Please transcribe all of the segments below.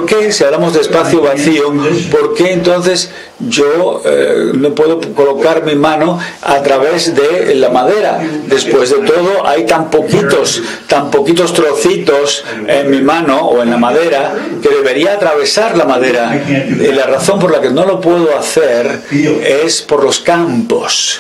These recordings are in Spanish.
¿por qué, si hablamos de espacio vacío, por qué entonces yo no puedo colocar mi mano a través de la madera? Después de todo, hay tan poquitos trocitos en mi mano o en la madera que debería atravesar la madera. Y la razón por la que no lo puedo hacer es por los campos.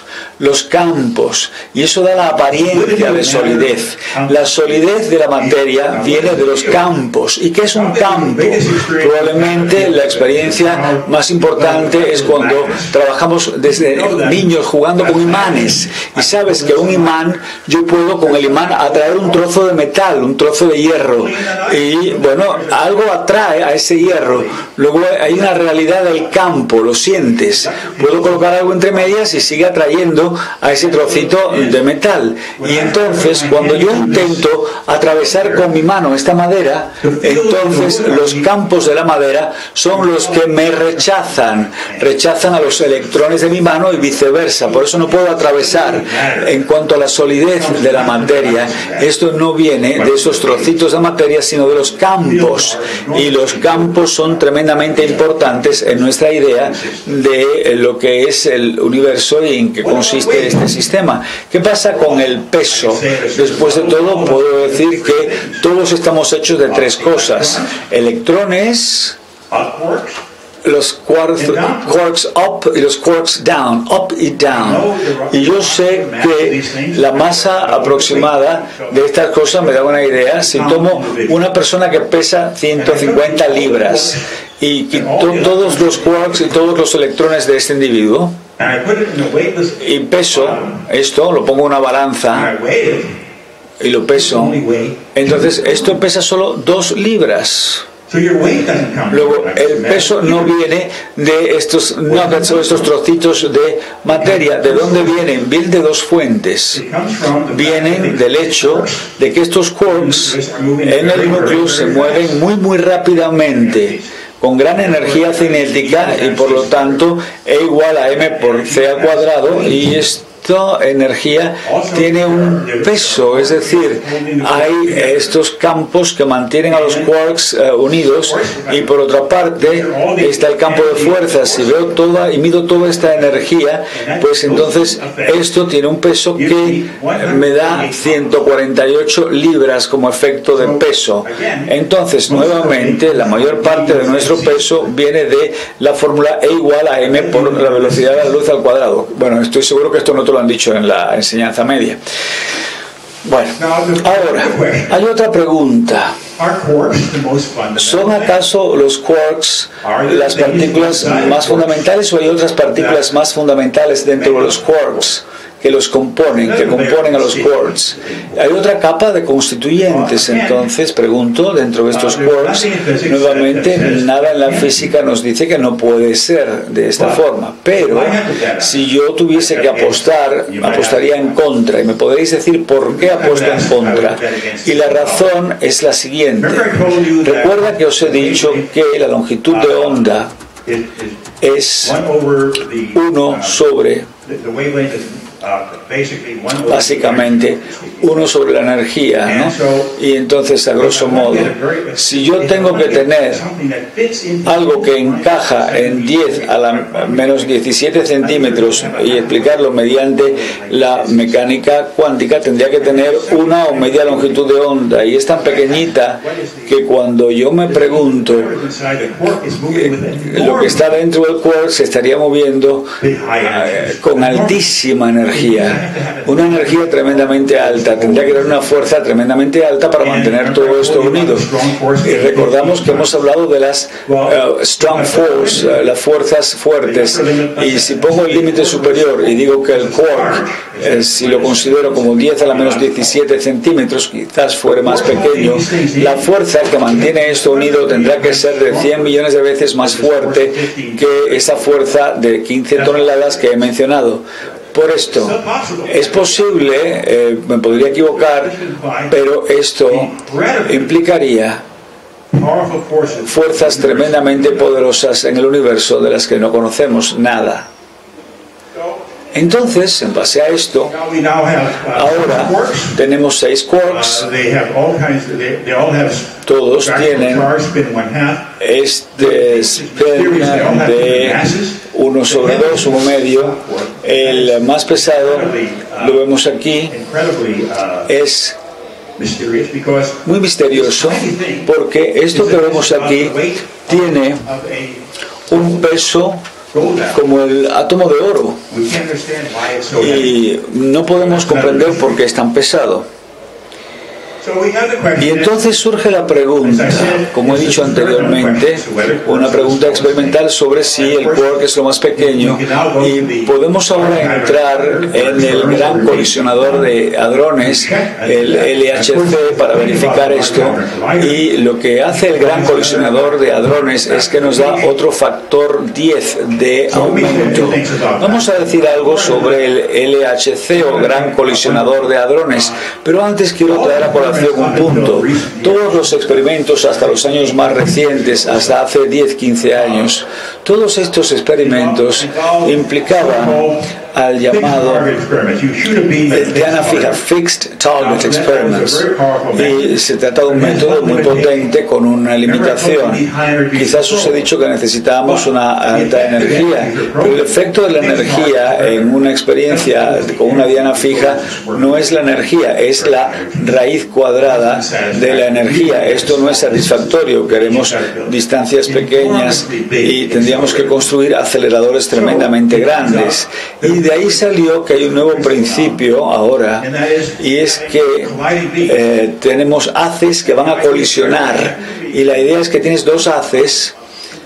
Y eso da la apariencia de solidez. La solidez de la materia viene de los campos. ¿Y qué es un campo? Probablemente la experiencia más importante es cuando trabajamos desde niños jugando con imanes. Y sabes que un imán, yo puedo con el imán atraer un trozo de metal, un trozo de hierro. Y bueno, algo atrae a ese hierro. Luego hay una realidad del campo, lo sientes. Puedo colocar algo entre medias y sigue atrayendo a ese trocito de metal. Y entonces, cuando yo intento atravesar con mi mano esta madera, entonces los campos de la madera son los que me rechazan a los electrones de mi mano y viceversa. Por eso no puedo atravesar. En cuanto a la solidez de la materia, esto no viene de esos trocitos de materia, sino de los campos. Y los campos son tremendamente importantes en nuestra idea de lo que es el universo y en qué consiste este sistema. ¿Qué pasa con el peso? Después de todo, puedo decir que todos estamos hechos de tres cosas: electrones, los quarks up y los quarks down, up y down. Y yo sé que la masa aproximada de estas cosas me da una idea. Si tomo una persona que pesa 150 libras y quito todos los quarks y todos los electrones de este individuo y peso esto, lo pongo en una balanza y lo peso, entonces esto pesa solo 2 libras. Luego, el peso no viene de estos nuggets o estos trocitos de materia. ¿De dónde vienen? Vienen de dos fuentes. Vienen del hecho de que estos quarks en el núcleo se mueven muy rápidamente, con gran energía cinética, y por lo tanto E igual a m por c al cuadrado, y esta energía tiene un peso, es decir, hay estos campos que mantienen a los quarks unidos, y por otra parte está el campo de fuerzas. Si veo y mido toda esta energía, pues entonces esto tiene un peso que me da 148 libras como efecto de peso. Entonces, nuevamente, la mayor parte de nuestro peso viene de la fórmula E igual a m por la velocidad de la luz al cuadrado. Bueno, estoy seguro que esto no te lo han dicho en la enseñanza media. Bueno, ahora, hay otra pregunta. ¿Son acaso los quarks las partículas más fundamentales, o hay otras partículas más fundamentales dentro de los quarks que componen a los quarks? Hay otra capa de constituyentes, entonces, pregunto, dentro de estos quarks. Nuevamente, nada en la física nos dice que no puede ser de esta forma, pero si yo tuviese que apostar, apostaría en contra, y me podréis decir por qué apuesto en contra. Y la razón es la siguiente. Recuerda que os he dicho que la longitud de onda es 1 sobre básicamente 1 sobre la energía, ¿no? Y entonces, a grosso modo, si yo tengo que tener algo que encaja en 10 a la menos 17 centímetros y explicarlo mediante la mecánica cuántica, tendría que tener una o media longitud de onda, y es tan pequeñita que cuando yo me pregunto lo que está dentro del quark se estaría moviendo con altísima energía. Una energía tremendamente alta. Tendría que dar una fuerza tremendamente alta para mantener todo esto unido. Y recordamos que hemos hablado de las strong force, las fuerzas fuertes. Y si pongo el límite superior y digo que el quark, si lo considero como 10 a la menos 17 centímetros, quizás fuera más pequeño, la fuerza que mantiene esto unido tendrá que ser de 100 millones de veces más fuerte que esa fuerza de 15 toneladas que he mencionado. Por esto, es posible, me podría equivocar, pero esto implicaría fuerzas tremendamente poderosas en el universo de las que no conocemos nada. Entonces, en base a esto, ahora tenemos 6 quarks. Todos tienen este spin de 1 sobre 2, 1 medio. El más pesado, lo vemos aquí, es muy misterioso porque esto que vemos aquí tiene un peso como el átomo de oro y no podemos comprender por qué es tan pesado. Y entonces surge la pregunta, como he dicho anteriormente, una pregunta experimental sobre si el quark es lo más pequeño, y podemos ahora entrar en el gran colisionador de hadrones, el LHC, para verificar esto. Y lo que hace el gran colisionador de hadrones es que nos da otro factor 10 de aumento. Vamos a decir algo sobre el LHC o gran colisionador de hadrones, pero antes quiero traer a colación un punto. Todos los experimentos hasta los años más recientes, hasta hace 10-15 años, todos estos experimentos implicaban al llamado diana fija, Fixed Target Experiments, y se trata de un método muy potente con una limitación. Quizás os he dicho que necesitábamos una alta energía, pero el efecto de la energía en una experiencia con una diana fija no es la energía, es la raíz cuadrada de la energía. Esto no es satisfactorio, queremos distancias pequeñas y tendríamos que construir aceleradores tremendamente grandes. Y de ahí salió que hay un nuevo principio ahora, y es que tenemos haces que van a colisionar, y la idea es que tienes dos haces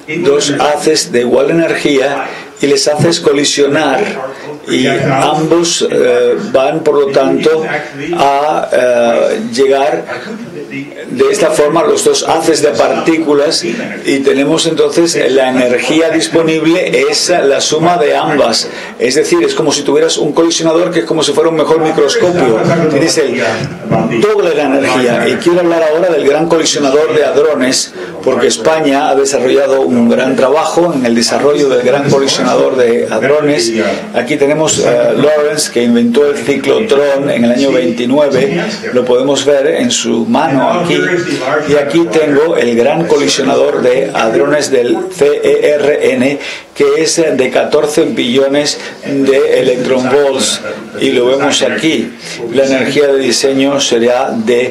de igual energía y les haces colisionar, y ambos van por lo tanto a llegar de esta forma, los dos haces de partículas, y tenemos entonces la energía disponible es la suma de ambas. Es decir, es como si tuvieras un colisionador que es como si fuera un mejor microscopio. Tienes el doble de la energía. Y quiero hablar ahora del gran colisionador de hadrones, porque España ha desarrollado un gran trabajo en el desarrollo del gran colisionador de hadrones. Aquí tenemos Lawrence, que inventó el ciclotrón en el año 29, lo podemos ver en su mano aquí, y aquí tengo el gran colisionador de hadrones del CERN, que es de 14 billones de electronvolts, y lo vemos aquí. La energía de diseño sería de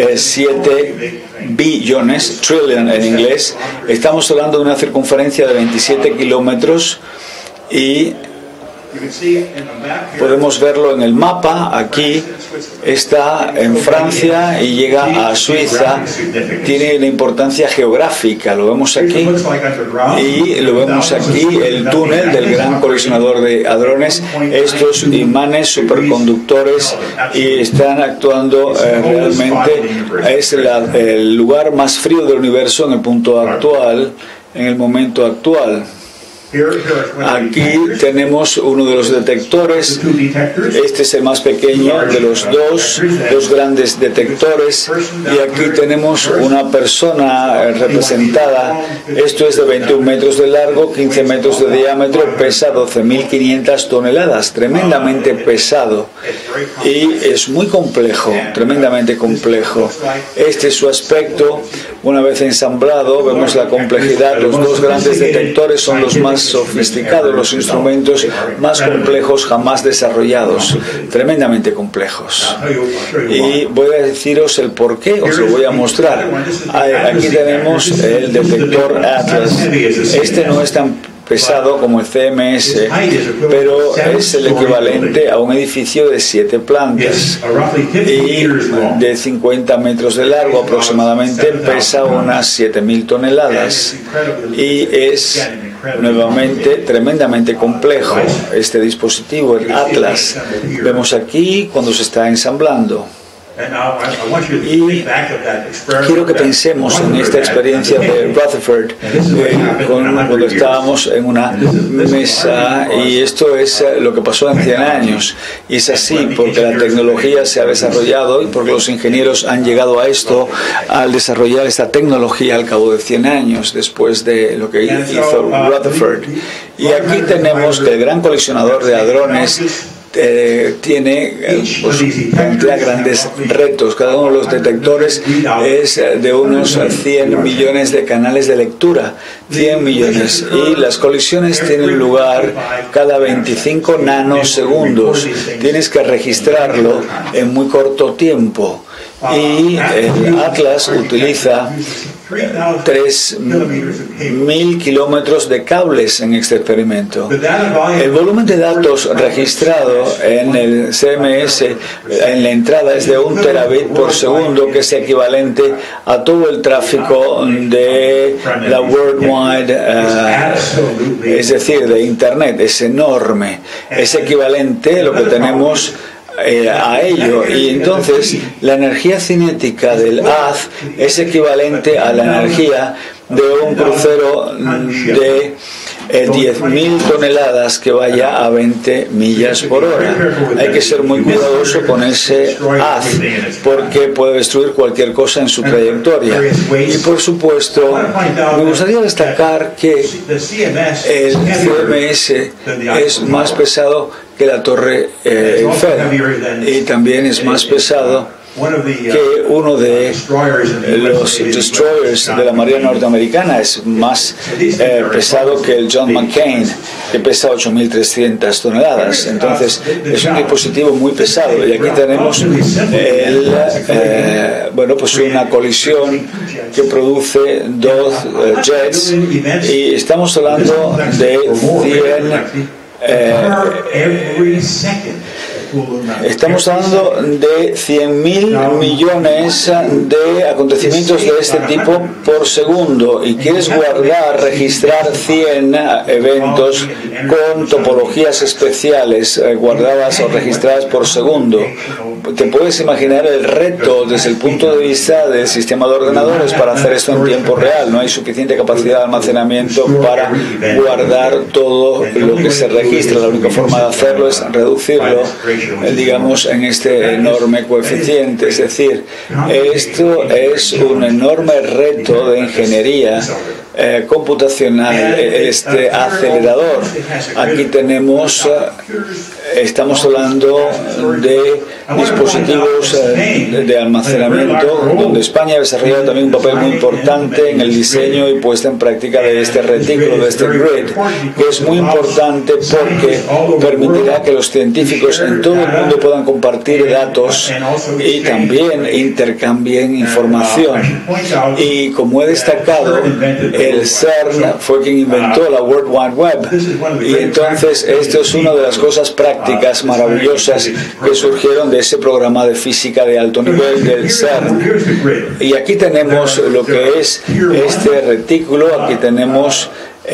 7 billones, trillion en inglés. Estamos hablando de una circunferencia de 27 kilómetros, y podemos verlo en el mapa. Aquí está en Francia y llega a Suiza. Tiene una importancia geográfica, lo vemos aquí, y lo vemos aquí, el túnel del gran colisionador de hadrones, estos imanes superconductores, y están actuando realmente. Es el lugar más frío del universo en el punto actual, en el momento actual. Aquí tenemos uno de los detectores. Este es el más pequeño de los dos grandes detectores, y aquí tenemos una persona representada. Esto es de 21 metros de largo, 15 metros de diámetro, pesa 12.500 toneladas, tremendamente pesado, y es muy complejo, tremendamente complejo. Este es su aspecto. Una vez ensamblado, vemos la complejidad. Los dos grandes detectores son los más sofisticados, los instrumentos más complejos jamás desarrollados, tremendamente complejos. Y voy a deciros el por qué, os lo voy a mostrar. Aquí tenemos el detector Atlas. Este no es tan pesado como el CMS, pero es el equivalente a un edificio de 7 plantas, y de 50 metros de largo aproximadamente, pesa unas 7.000 toneladas, y es nuevamente tremendamente complejo este dispositivo, el Atlas. Vemos aquí cuando se está ensamblando. Y quiero que pensemos en esta experiencia de Rutherford cuando estábamos en una mesa, y esto es lo que pasó en 100 años. Y es así porque la tecnología se ha desarrollado y porque los ingenieros han llegado a esto al desarrollar esta tecnología al cabo de 100 años después de lo que hizo Rutherford. Y aquí tenemos que el gran colisionador de hadrones tiene grandes retos. Cada uno de los detectores es de unos 100 millones de canales de lectura, 100 millones, y las colisiones tienen lugar cada 25 nanosegundos. Tienes que registrarlo en muy corto tiempo, y el Atlas utiliza 3.000 kilómetros de cables en este experimento. El volumen de datos registrado en el CMS en la entrada es de 1 terabit por segundo, que es equivalente a todo el tráfico de la World Wide, es decir, de Internet. Es enorme. Es equivalente a lo que tenemos a ello, y entonces la energía cinética del haz es equivalente a la energía de un crucero de 10.000 toneladas que vaya a 20 millas por hora. Hay que ser muy cuidadoso con ese haz porque puede destruir cualquier cosa en su trayectoria. Y por supuesto, me gustaría destacar que el CMS es más pesado que la Torre Eiffel, y también es más pesado que uno de los destroyers de la Marina norteamericana. Es más pesado que el John McCain, que pesa 8.300 toneladas. Entonces es un dispositivo muy pesado, y aquí tenemos una colisión que produce dos jets, y estamos hablando de 100.000 millones de acontecimientos de este tipo por segundo, y quieres registrar 100 eventos con topologías especiales guardadas o registradas por segundo. Te puedes imaginar el reto desde el punto de vista del sistema de ordenadores para hacer esto en tiempo real. No hay suficiente capacidad de almacenamiento para guardar todo lo que se registra. La única forma de hacerlo es reducirlo, digamos, en este enorme coeficiente. Es decir, esto es un enorme reto de ingeniería computacional, este acelerador. Aquí tenemos, estamos hablando de dispositivos de almacenamiento, donde España ha desarrollado también un papel muy importante en el diseño y puesta en práctica de este retículo, de este grid, que es muy importante porque permitirá que los científicos en todo el mundo puedan compartir datos y también intercambien información. Y como he destacado, el CERN fue quien inventó la World Wide Web, y entonces esto es una de las cosas prácticas maravillosas que surgieron de ese programa de física de alto nivel del CERN. Y aquí tenemos lo que es este retículo. Aquí tenemos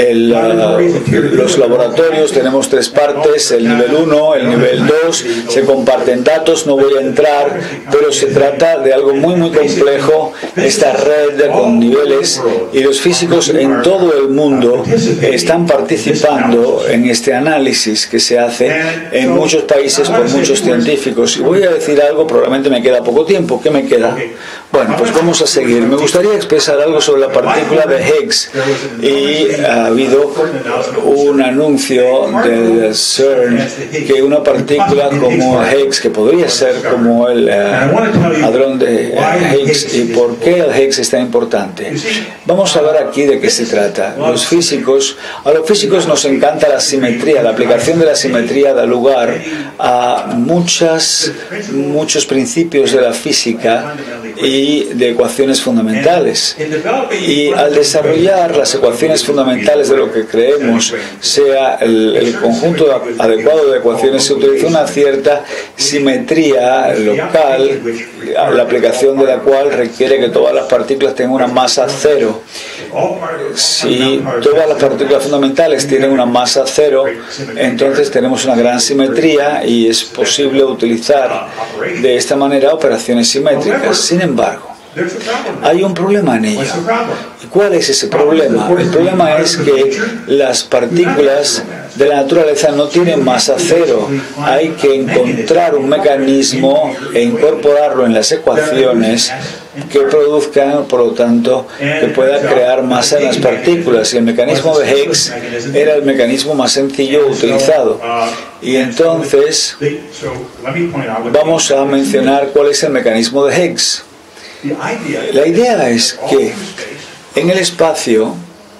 los laboratorios. Tenemos 3 partes: el nivel 1, el nivel 2, se comparten datos. No voy a entrar, pero se trata de algo muy complejo, esta red con niveles, y los físicos en todo el mundo están participando en este análisis que se hace en muchos países por muchos científicos. Y voy a decir algo, probablemente me queda poco tiempo. ¿Qué me queda? Bueno, pues vamos a seguir. Me gustaría expresar algo sobre la partícula de Higgs, y ha habido un anuncio del CERN que una partícula como Higgs, que podría ser como el hadrón de Higgs, y por qué el Higgs es tan importante. Vamos a hablar aquí de qué se trata. A los físicos nos encanta la simetría. La aplicación de la simetría da lugar a muchos principios de la física, y y de ecuaciones fundamentales. Y al desarrollar las ecuaciones fundamentales de lo que creemos sea el conjunto adecuado de ecuaciones, se utiliza una cierta simetría local, la aplicación de la cual requiere que todas las partículas tengan una masa cero. Si todas las partículas fundamentales tienen una masa cero, entonces tenemos una gran simetría y es posible utilizar de esta manera operaciones simétricas. Sin embargo, hay un problema en ello. ¿Y cuál es ese problema? El problema es que las partículas de la naturaleza no tienen masa cero. Hay que encontrar un mecanismo e incorporarlo en las ecuaciones que produzcan, por lo tanto, que pueda crear masa en las partículas. Y el mecanismo de Higgs era el mecanismo más sencillo utilizado. Y entonces vamos a mencionar cuál es el mecanismo de Higgs. La idea es que en el espacio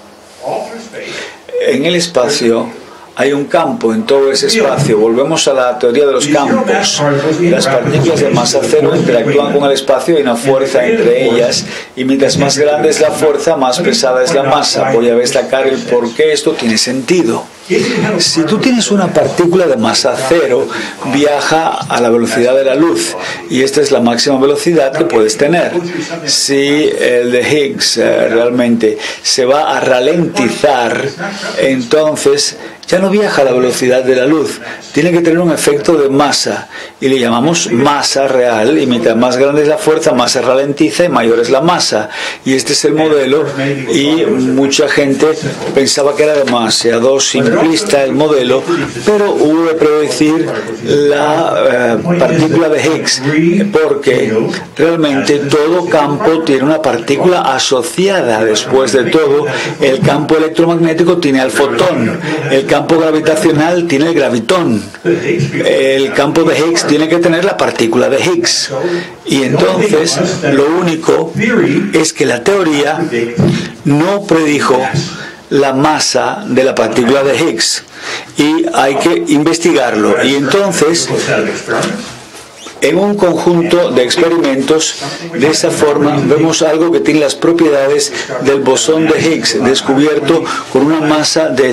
hay un campo en todo ese espacio. Volvemos a la teoría de los campos. Las partículas de masa cero interactúan con el espacio y hay una fuerza entre ellas, y mientras más grande es la fuerza, más pesada es la masa. Voy a destacar el por qué esto tiene sentido. Si tú tienes una partícula de masa cero, viaja a la velocidad de la luz, y esta es la máxima velocidad que puedes tener. Si el de Higgs realmente se va a ralentizar, entonces ya no viaja a la velocidad de la luz, tiene que tener un efecto de masa, y le llamamos masa real, y mientras más grande es la fuerza, más se ralentiza y mayor es la masa. Y este es el modelo, y mucha gente pensaba que era demasiado simplista el modelo, pero hubo que predecir la partícula de Higgs, porque realmente todo campo tiene una partícula asociada. Después de todo, el campo electromagnético tiene al fotón, el campo gravitacional tiene el gravitón, el campo de Higgs tiene que tener la partícula de Higgs. Y entonces lo único es que la teoría no predijo la masa de la partícula de Higgs, y hay que investigarlo. Y entonces, en un conjunto de experimentos, de esa forma vemos algo que tiene las propiedades del bosón de Higgs, descubierto con una masa de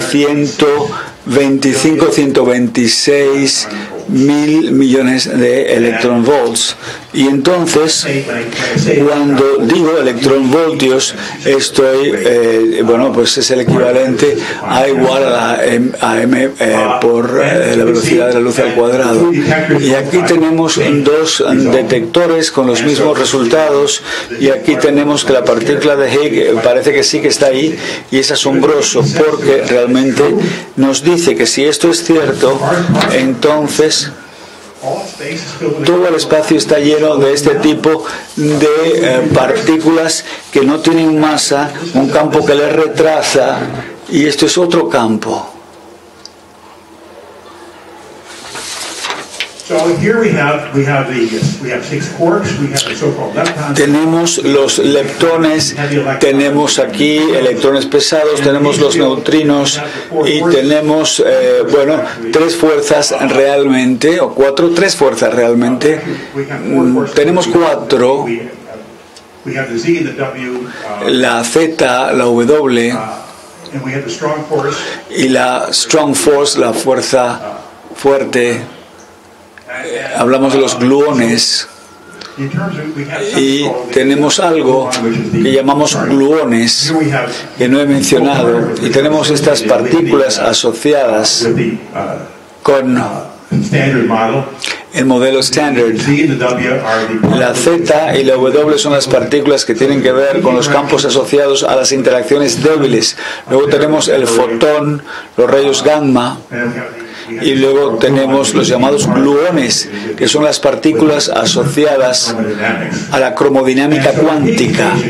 126 mil millones de electronvolts. Y entonces, cuando digo electronvoltios, estoy, pues es el equivalente a igual a m por la velocidad de la luz al cuadrado. Y aquí tenemos dos detectores con los mismos resultados, y aquí tenemos que la partícula de Higgs parece que sí que está ahí, y es asombroso porque realmente nos dice que si esto es cierto, entonces todo el espacio está lleno de este tipo de partículas que no tienen masa, un campo que les retrasa, y esto es otro campo. Tenemos los leptones, tenemos aquí electrones pesados, tenemos los neutrinos, y tenemos, tres fuerzas realmente, o tres fuerzas realmente. Tenemos cuatro: la Z, la W, y la strong force, la fuerza fuerte. Hablamos de los gluones, y tenemos algo que llamamos gluones, que no he mencionado, y tenemos estas partículas asociadas con el modelo Standard. La Z y la W son las partículas que tienen que ver con los campos asociados a las interacciones débiles. Luego tenemos el fotón, los rayos gamma, y luego tenemos los llamados gluones, que son las partículas asociadas a la cromodinámica cuántica.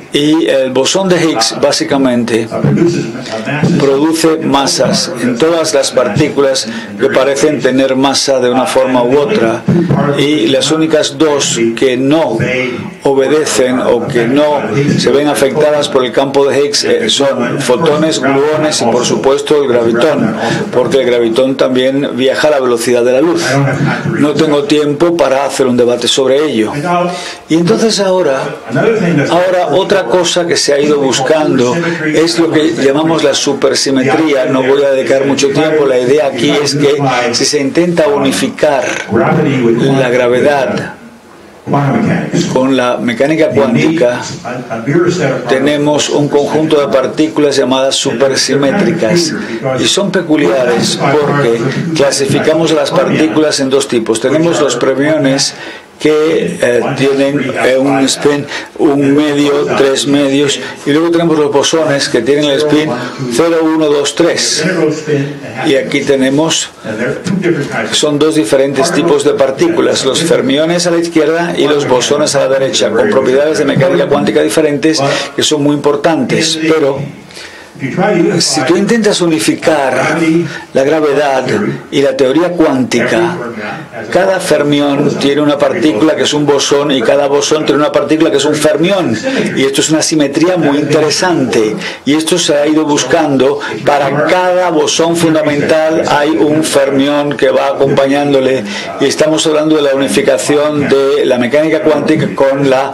Y el bosón de Higgs básicamente produce masas en todas las partículas que parecen tener masa de una forma u otra, y las únicas dos que no obedecen o que no se ven afectadas por el campo de Higgs son fotones, gluones y por supuesto el gravitón, porque el gravitón también viaja a la velocidad de la luz. No tengo tiempo para hacer un debate sobre ello. Y entonces ahora otra cosa que se ha ido buscando es lo que llamamos la supersimetría. No voy a dedicar mucho tiempo. La idea aquí es que si se intenta unificar la gravedad con la mecánica cuántica, tenemos un conjunto de partículas llamadas supersimétricas, y son peculiares porque clasificamos a las partículas en dos tipos. Tenemos los fermiones, que tienen un spin 1 medio, 3 medios, y luego tenemos los bosones que tienen el spin 0, 1, 2, 3. Y aquí tenemos, son dos diferentes tipos de partículas, los fermiones a la izquierda y los bosones a la derecha, con propiedades de mecánica cuántica diferentes que son muy importantes. Pero si tú intentas unificar la gravedad y la teoría cuántica, cada fermión tiene una partícula que es un bosón y cada bosón tiene una partícula que es un fermión, y esto es una simetría muy interesante, y esto se ha ido buscando. Para cada bosón fundamental hay un fermión que va acompañándole, y estamos hablando de la unificación de la mecánica cuántica con la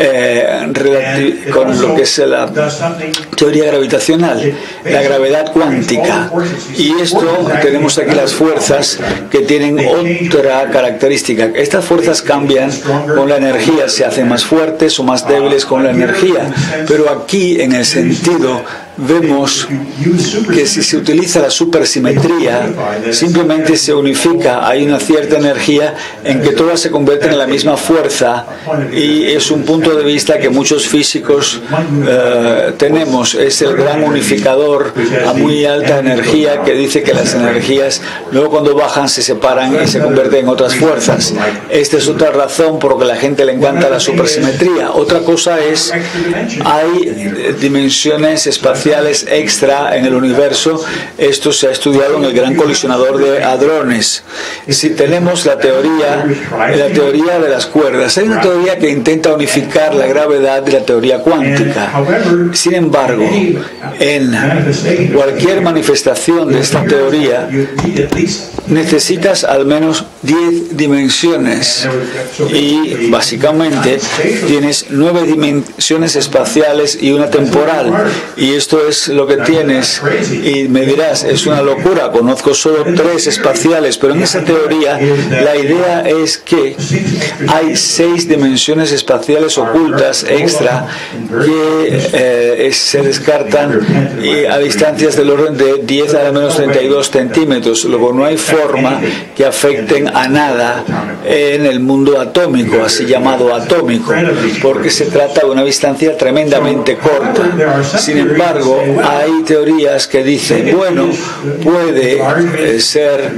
con lo que es la teoría gravitacional, la gravedad cuántica. Y esto, tenemos aquí las fuerzas que tienen otra característica. Estas fuerzas cambian con la energía, se hacen más fuertes o más débiles con la energía, pero aquí en el sentido vemos que si se utiliza la supersimetría, simplemente se unifica, hay una cierta energía en que todas se convierten en la misma fuerza, y es un punto de vista que muchos físicos tenemos. Es el gran unificador a muy alta energía, que dice que las energías luego cuando bajan se separan y se convierten en otras fuerzas. Esta es otra razón por la que a la gente le encanta la supersimetría. Otra cosa es, hay dimensiones espaciales extra en el universo. Esto se ha estudiado en el gran colisionador de hadrones. Si tenemos la teoría de las cuerdas, hay una teoría que intenta unificar la gravedad de la teoría cuántica. Sin embargo, en cualquier manifestación de esta teoría necesitas al menos 10 dimensiones, y básicamente tienes 9 dimensiones espaciales y una temporal, y esto es lo que tienes. Y me dirás, es una locura, conozco solo 3 espaciales, pero en esa teoría la idea es que hay 6 dimensiones espaciales ocultas extra que se descartan a distancias del orden de 10 a la menos 32 centímetros. Luego no hay forma que afecten a nada en el mundo atómico, así llamado atómico, porque se trata de una distancia tremendamente corta. Sin embargo, hay teorías que dicen, bueno, puede ser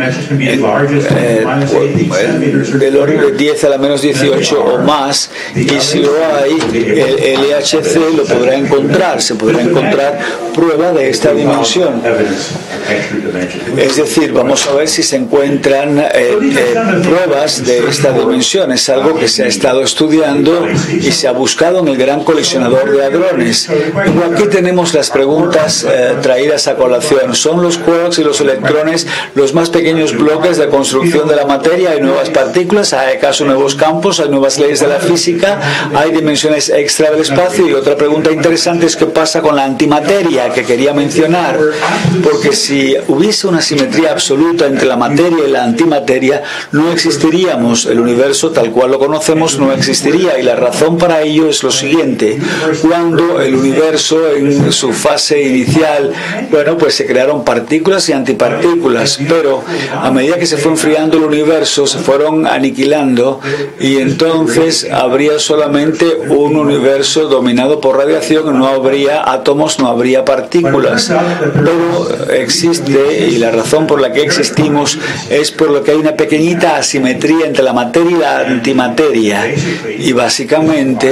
del orden de 10 a la menos 18 o más, y si lo hay, el LHC lo podrá encontrar, se podrá encontrar prueba de esta dimensión. Es decir, vamos a ver si se encuentran pruebas de esta dimensión. Es algo que se ha estado estudiando y se ha buscado en el gran colisionador de hadrones. Luego aquí tenemos las preguntas traídas a colación. ¿Son los quarks y los electrones los más pequeños bloques de construcción de la materia? ¿Hay nuevas partículas? ¿Hay acaso nuevos campos? ¿Hay nuevas leyes de la física? ¿Hay dimensiones extra del espacio? Y otra pregunta interesante es qué pasa con la antimateria, que quería mencionar, porque si hubiese una simetría absoluta entre la materia y la antimateria, no existiríamos. El universo tal cual lo conocemos no existiría, y la razón para ello es lo siguiente. Cuando el universo en su fase inicial, bueno, pues se crearon partículas y antipartículas, pero a medida que se fue enfriando el universo se fueron aniquilando, y entonces habría solamente un universo dominado por radiación, no habría átomos, no habría partículas. Pero existe, y la razón por la que existimos es por lo que hay una pequeñita asimetría entre la materia y la antimateria, y básicamente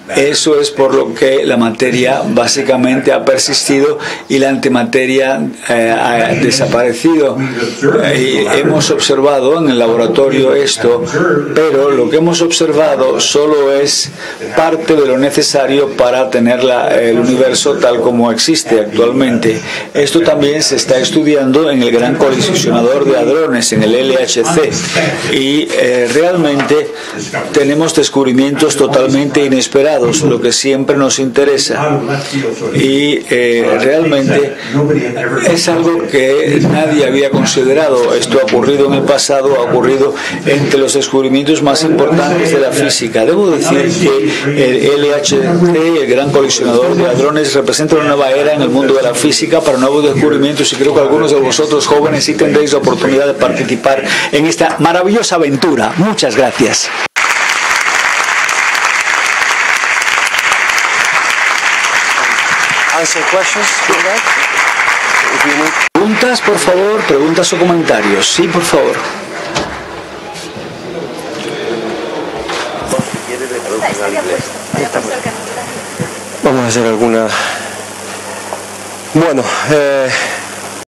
Eso es por lo que la materia básicamente ha persistido y la antimateria ha desaparecido. Y hemos observado en el laboratorio esto, pero lo que hemos observado solo es parte de lo necesario para tener el universo tal como existe actualmente. Esto también se está estudiando en el Gran Colisionador de Hadrones, en el LHC, y realmente tenemos descubrimientos totalmente inesperados, lo que siempre nos interesa, y realmente es algo que nadie había considerado. Esto ha ocurrido en el pasado, ha ocurrido entre los descubrimientos más importantes de la física. Debo decir que el LHC, el Gran Colisionador de Hadrones, representa una nueva era en el mundo de la física para nuevos descubrimientos, y creo que algunos de vosotros jóvenes sí tendréis la oportunidad de participar en esta maravillosa aventura. Muchas gracias. Preguntas, por favor, preguntas o comentarios. Sí, por favor. Vamos a hacer alguna... Bueno,